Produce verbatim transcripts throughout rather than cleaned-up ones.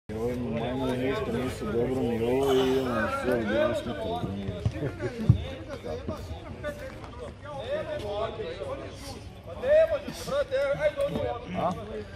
Ovi majmuni isto nisu dobro ni ovo i idemo sve objasniti. A?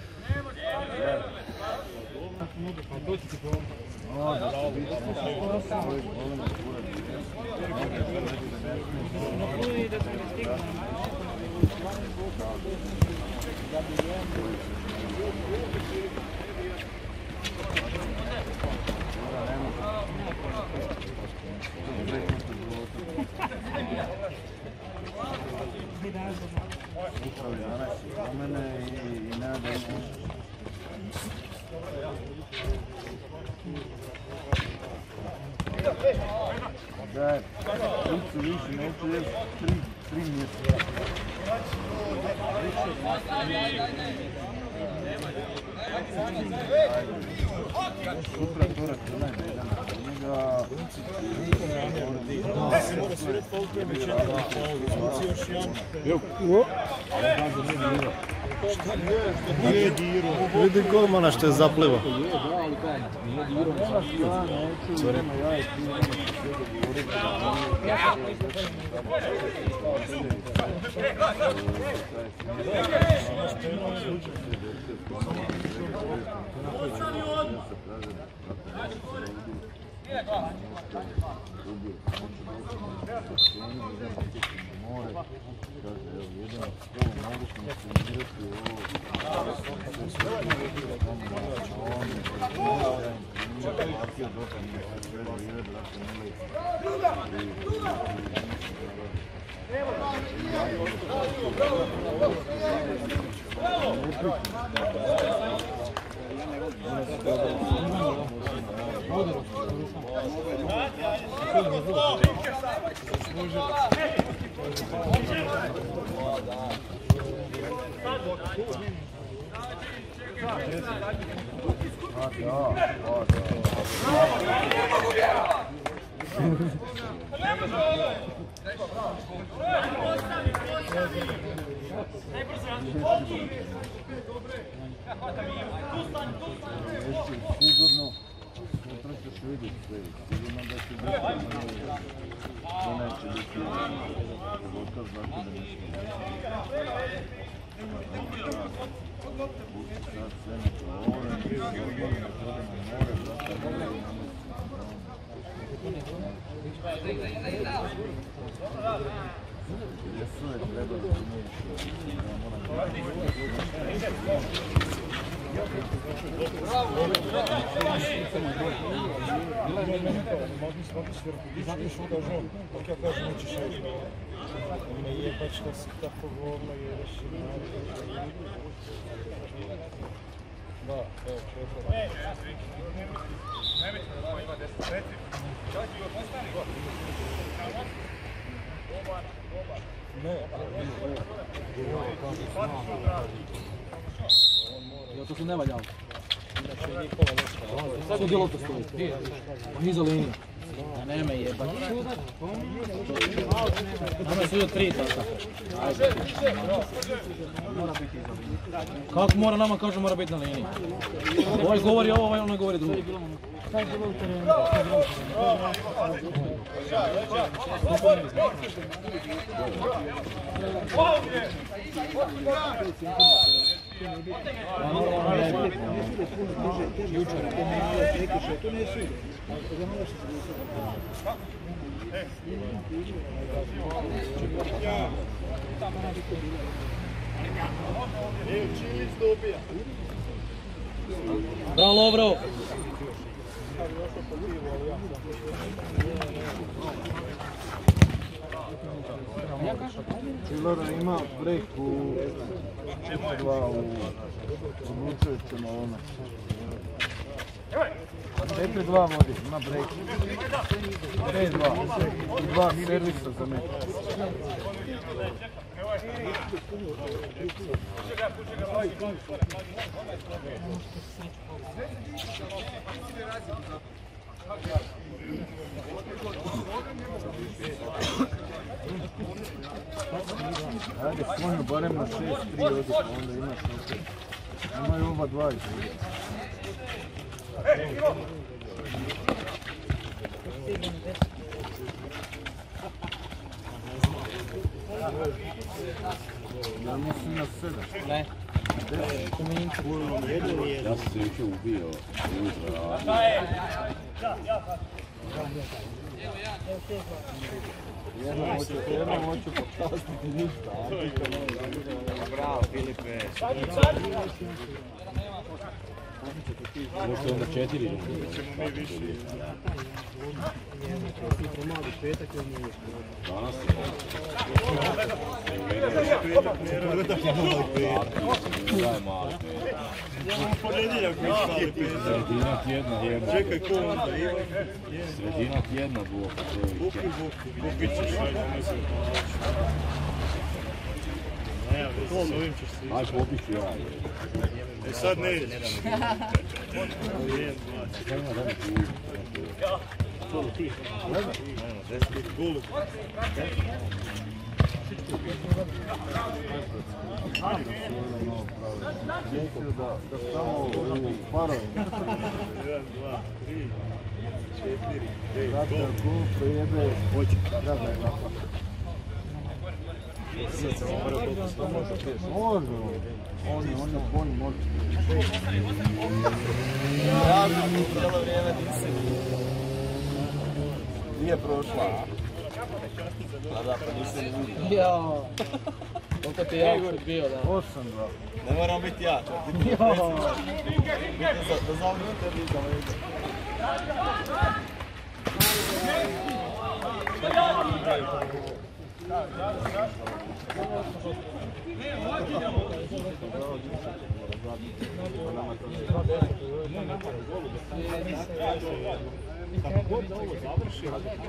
Da, licu više, neću još tri, tri mjeseca. Sutra torak je najboljan, njega... Vidi golmana što je zaplivo. Sigurno, sutra ćeš vidjeti sve, sigurno da će biti to neće biti pogotovo zato da nešto budu sad sve na kolore, normalno da tode na more, zato da ne jesu je treba da umiješ, da moram Znate što kažem, dok ja kažem nećeš reći. Ne jebać što si tako govno jedeš. Da, evo, četvrlo. Ne, ja to se ne valjao. Sad je lopta stoji. Iza linije. A nema jebati. Nama su idu tri tako. Kako mora nama kaže mora biti na liniji? Ovaj govori ovo, ovaj ono govori drugo. Šta je bilo u terenu? Bravo Lovro! Čilora ima break u četiri dva u Lučevićima ovome. četiri dva vodi, ima break. pet dva. I dva servisa za meč. Ajde, svojno barem na šest tri odi, onda imaš opet. Imaju oba dva izgleda. Ja mislim na sedam. Ne. Ja sam se jučer ubio ujutro. Jednom hoću popastiti ništa. Bravo, Filipe. Možete onda četiri. Danas je mali petak. Sredina tjedna jedna. Čekaj, ko onda ima? Sredina tjedna buvo. Buki, buki, buki ćeš sve, ne mislim. Ne, s ovim ćeš se Aj popit ću ja. E sad ne ideš. Gulu. Da samo u parovima. jedan, dva, tri, četiri, pet, Dakle, gol. ako prijebe, hoće. Da, da je napad. Može, on je, on je poni moći. Ja sam cijelo vrijeme nisam. Nije prošla, a? A da, pa nisam ni vidio. Jao. Koliko ti je jako bio, da? Osam, dva. Ne moram biti ja, čak ti biti predsjednik. Da zavljujete tebi da me vidim. Kako god da ovo završi,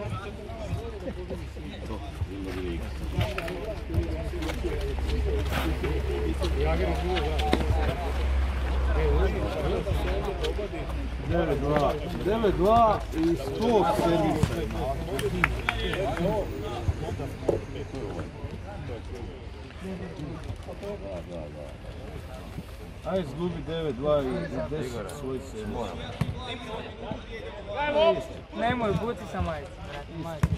devet dva. devet dva i sto servisa. Da, da, da. Aj izgubi devet dva i deset svoj servis. Nemoj, buci sa majicu, brate, majicu.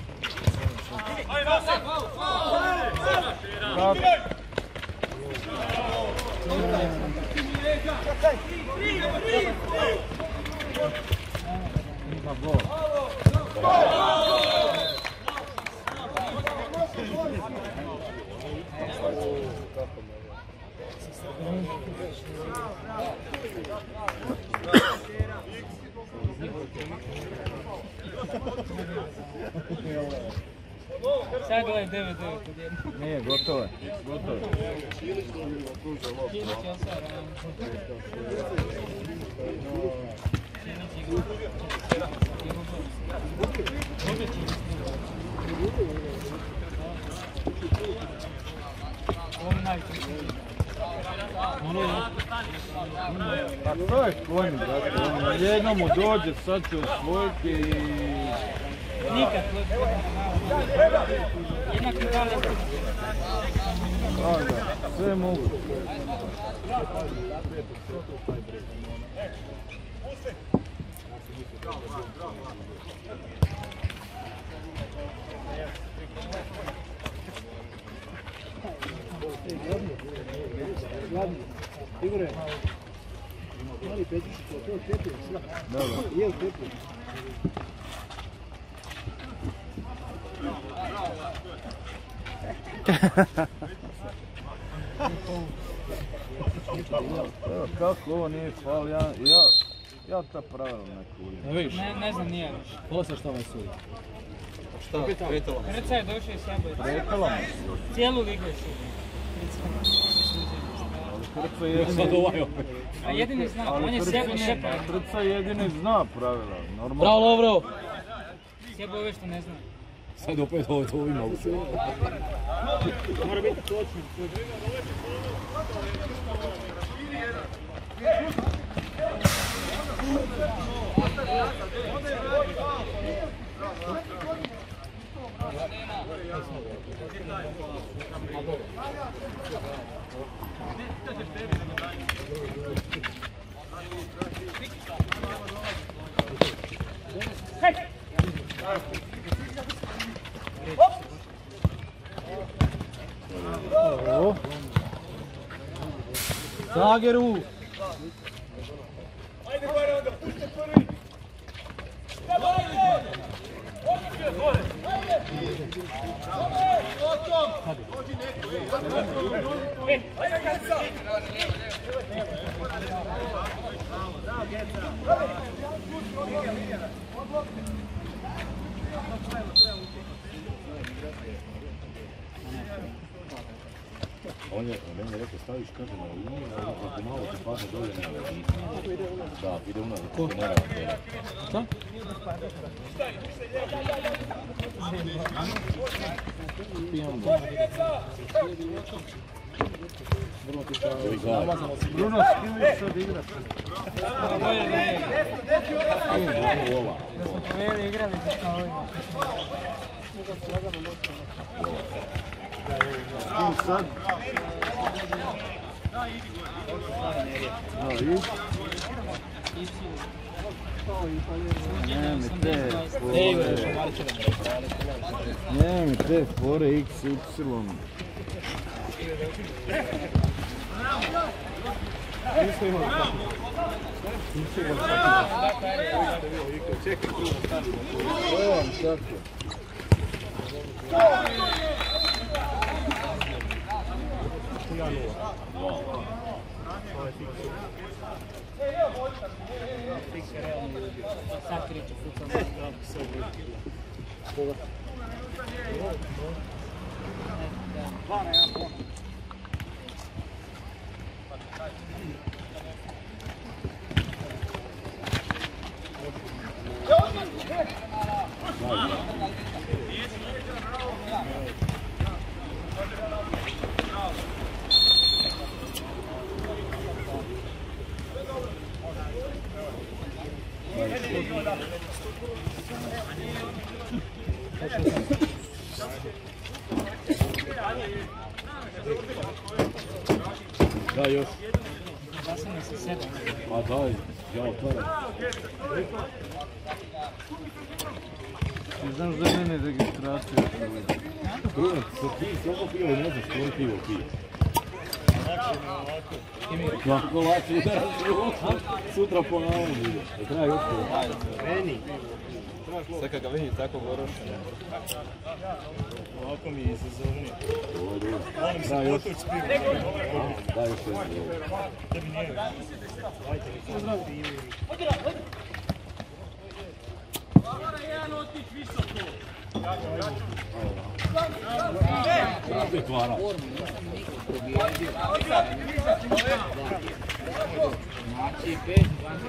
Ima gol. Sad gledaj devet devet od jednog. Nije, gotovo je. Gotovo je. Kilić je osad, ovo mi najčešće. Pa to je konj, brate. On jednom mu dođe, sad će osvojiti i... Nikad. Jednak mi kao da Da, da, sve mogu. Igore, mali Petrišić, to je tepi, sve. Dobro. Je li tepi? Evo, kako ovo nije faul, ja, ja, ja ta pravila ne kurim. Ne vidiš? Ne, ne znam nije više. Posle što me sudi. Šta? Petalo. Krca je došao iz Sjabora. Rekala mi. Cijelu ligu je sudio. Krca jedini... Sad ovaj opet. A jedini zna, on je Sjebo šepa. Krca jedini zna pravila, normalno. Bravo, Lovro! Sjebo ove što ne zna. Sad opet ovo to ima u sebi. Mora biti točno. lageru. On je, on meni je rekao, staviš kaže na liniju, ako malo ti padne dolje nema. Da, ide unad, to ti nema tjela. Šta? Pijam ga. Bruno, s kim je sad igrat? Ova. Da smo povijeli igrali za kao S kim sad? No, i? Njemi te fore, njemi te fore iks ipsilon. Nismo imali tako. Nismo imali tako. Čekaj, krugo stanimo. Evo vam tako. jedan nula. sad kriče fucam. Da, još. Zasane se sebe. Pa daj, ja otvaram. Ti znaš da je mene registracija. Bruno, svako pivo ne znaš koji pivo pije. Kako lakše udaraš ruku, sutra po navom ide. Da treba još to. Meni. Sad kad ga vidim tako gorošeno. Ovako mi je izazovnije. Volim se potuć s pivom. Daj još jedno. Tebi nije. Dajte mi to zdravo. Opet vara. Znači pet,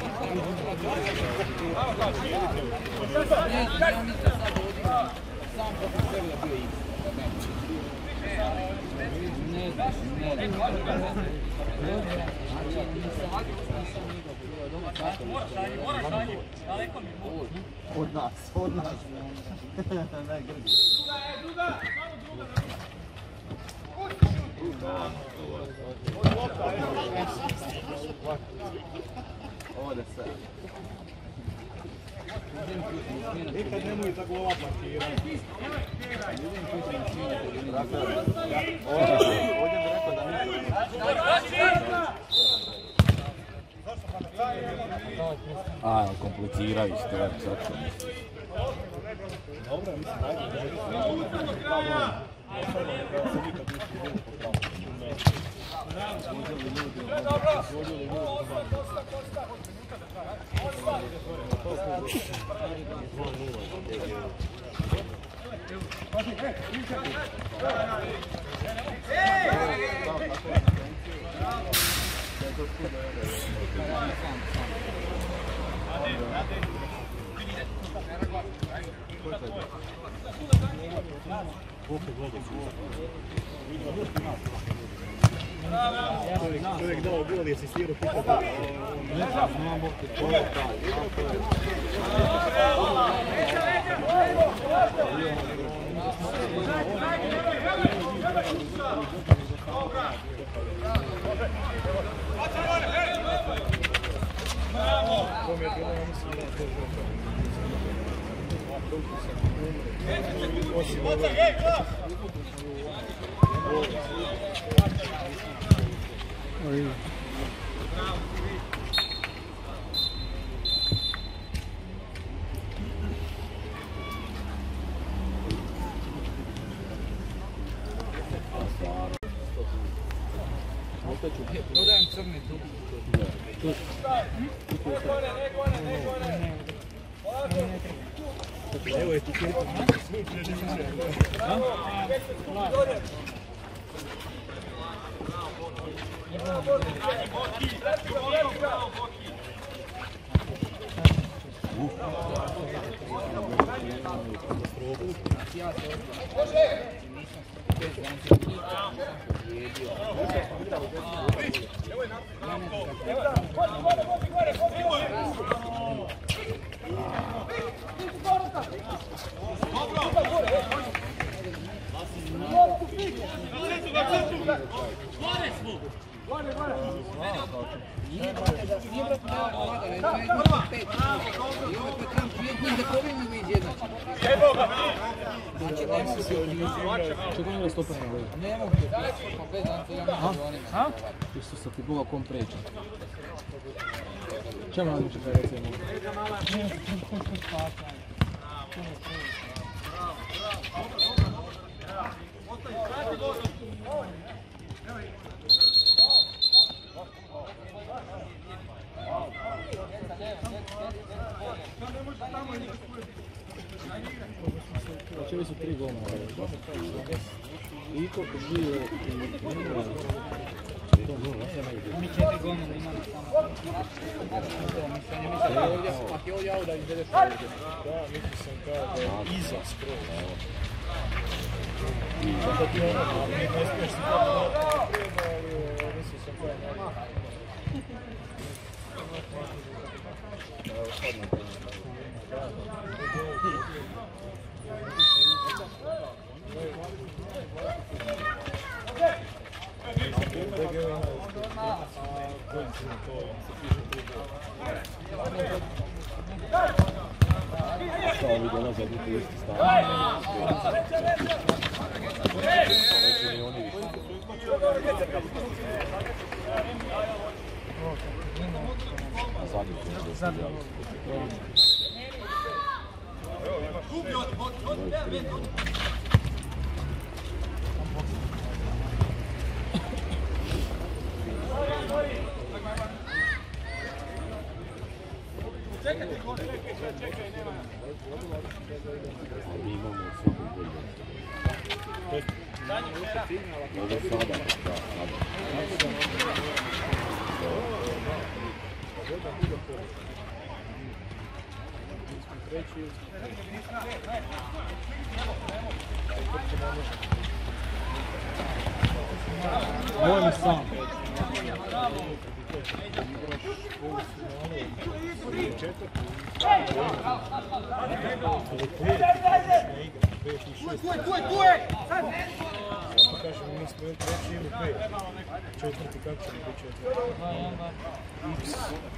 sam protiv sebe da bio iks. Ne znaš, ne znaš. Od nas, od nas. Najgrđi. Ovdje sad. Nikad nemoj tako ova parkirati. Ovdje bi rekao da nisam. A, kompliciraju stvar, sad ću. Dobro, mislim, ajde. Čovjek dao gol i asistirao kupa. Evo etiketa. Čekaj ne stopa na levo. Ne mogu, pa bez Antona. Isusa ti Boga kom preča. Čemu nam čekaj recimo? Čeli su tri goma. Iko, Žije i Mimura. Mi četiri gome da imamo samo. Mislim, ne mislim, ako je ovdje da izvedeš ovdje. Da, mislio sam kao da je iza skroz. Sada ti ono, ne smiješ si kao da treba, ali mislio sam kao da Šta ovi dolaze od u isti stan? Neće ni oni više. Zadnji su se dostavljali. Mi imamo svakog bolje. Ovo sada, da, sada. Ovo je sam. kažem, mi smo ili treći ili pet. Četvrti, kako će mi biti četvrti? X.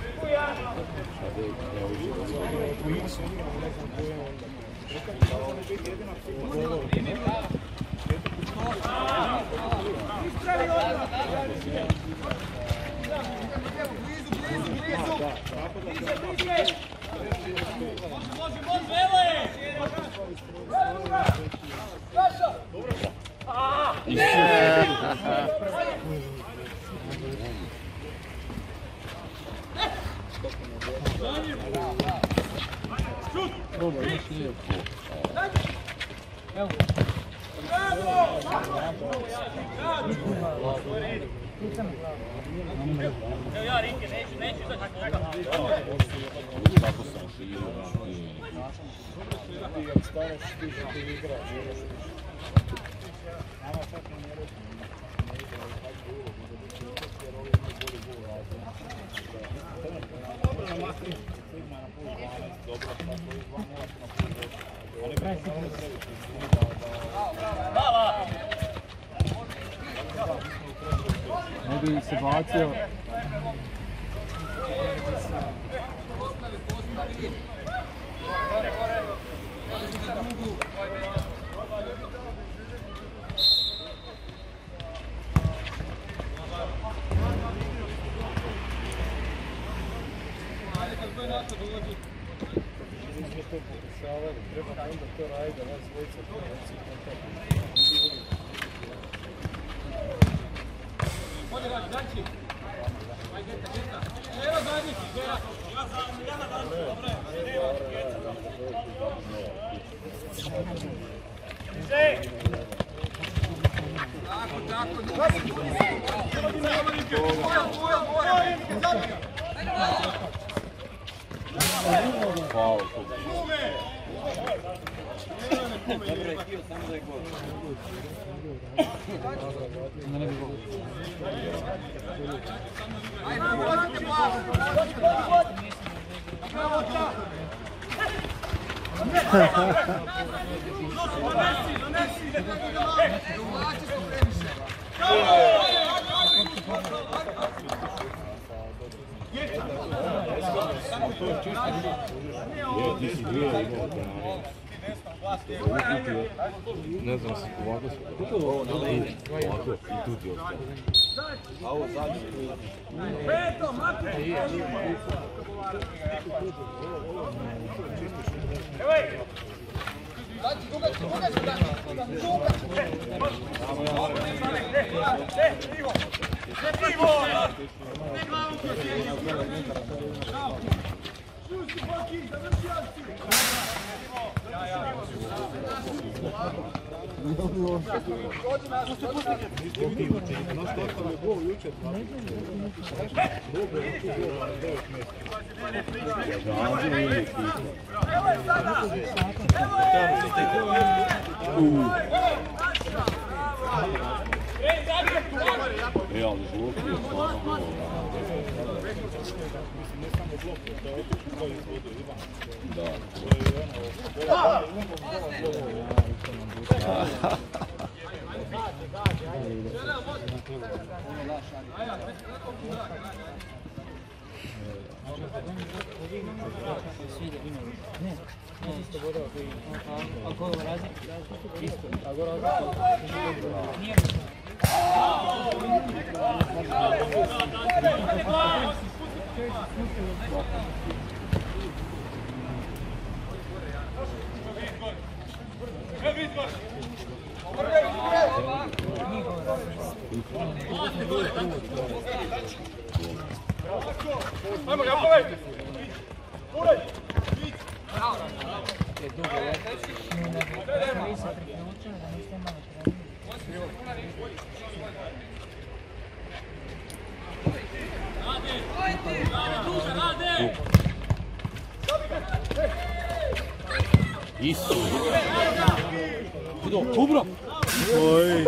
U X igramo, ne znam koje onda. Dobro, imaš lijepo. Evo. Evo ja, Rike, neću, neću izaći koga. Tako sam šio. Ti kad staneš, ti što ti igraš. Nama čak ne reći. Ne igraju tako ulogu za budućnost, jer ovi imaju bolji bol različno. Dobro, na makri. Sigma na pol dvanaest, dobro, tako i dva nula na pol osam. Ali kraj si malo sreći. Hvala! Ne bi se bacio. To pokušavali, treba onda to raditi da nas dvojica pomoći kontakt. Bolje radi, znači. Ajde, djeta, djeta. Evo Ne znam, ovako se ovako i tu ti ostaje. A ovo zadnje. Peto, mati! Realni zvuk je stvarno da. Ajmo, Jaković! Uraj! Isu! Dobro! Oj!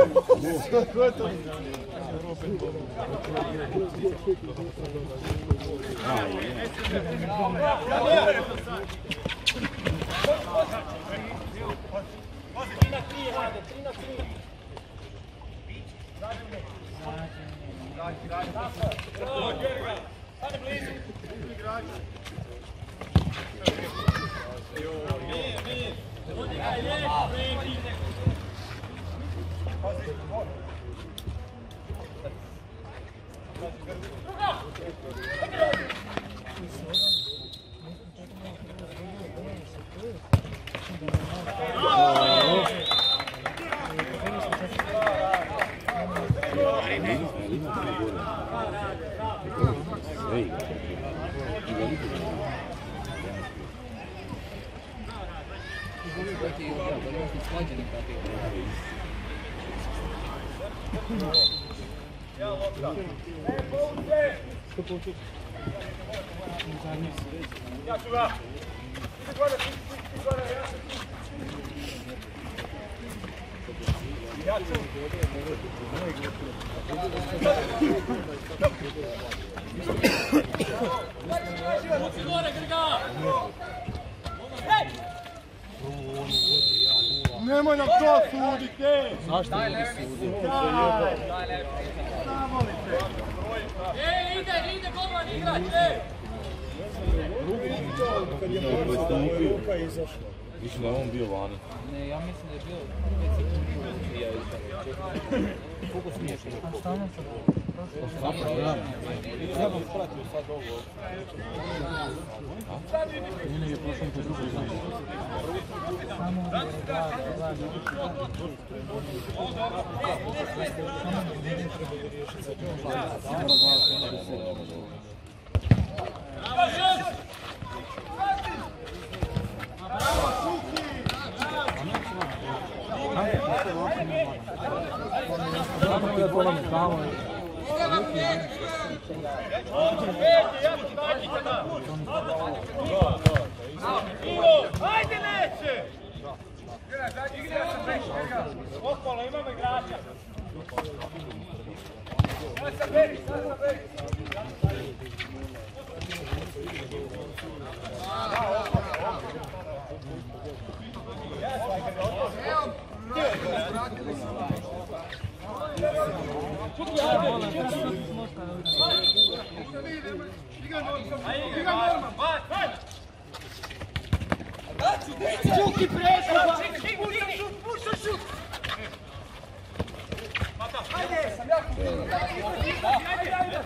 Nemoj nam to sudite! Zašto ne sudi? Ej, ide, ide, golman igrać, ej! Kad je prestupio, ruka je izašla. Mislim da je on bio vani. Ne, ja mislim da je bio pet sekundi. Koliko smiješno? A šta nam sad? Ja bih pratio sad ovo. Nije je prošao po drugoj znači. Samo da da da da Čuki prešao! Pušta šut! Ajde, sam jako bilo. Ajde, ajde!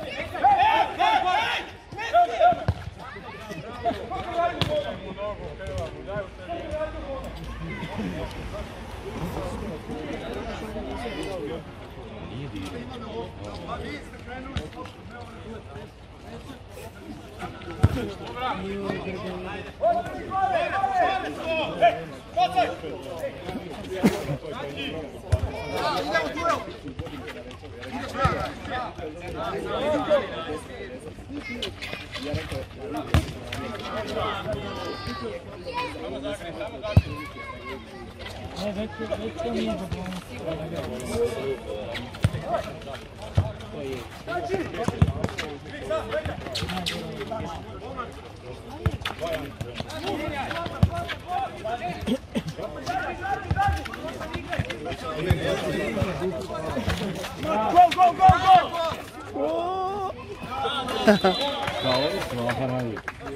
Kao ovo stvaraju.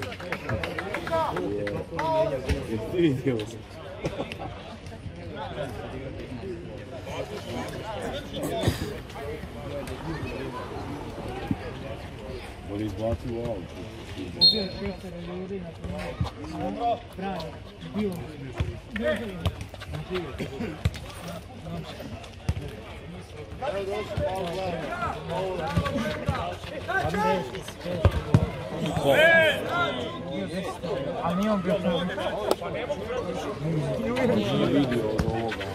Jeste vidjeli? Boli izbaci u auto. Ali nije on bio prvi. Nije vidio od ovoga.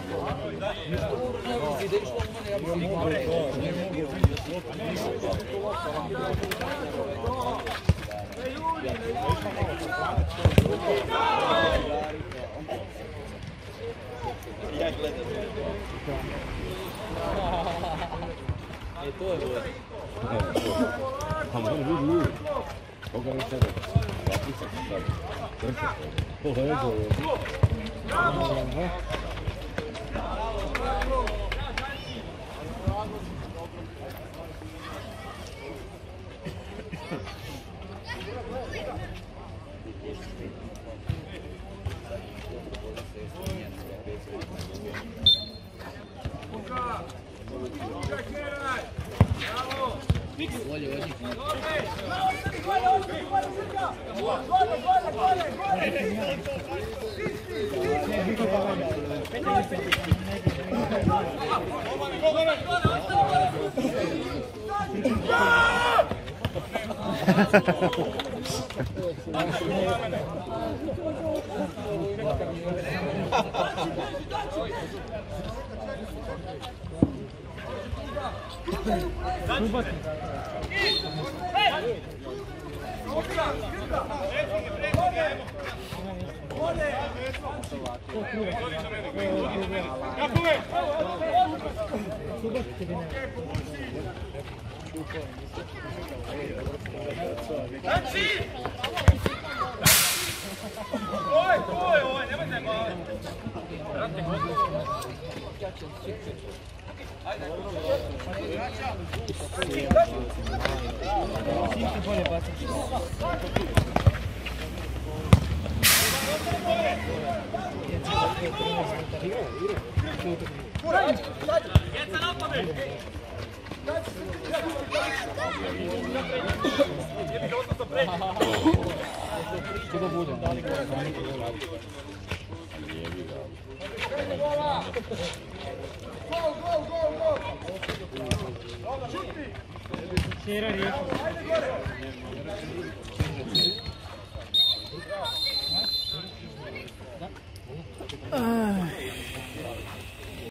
E, to je bilo. Pa može vidi ljudi. Koga ne sada? Zapisak sada. Povezao je. Bolje od njih. Oj, oj, oj, nemojte malo. Djeca napade! Što bude? Gol, gol, gol, gol! Šuti! Šera riječi. Ajde gore!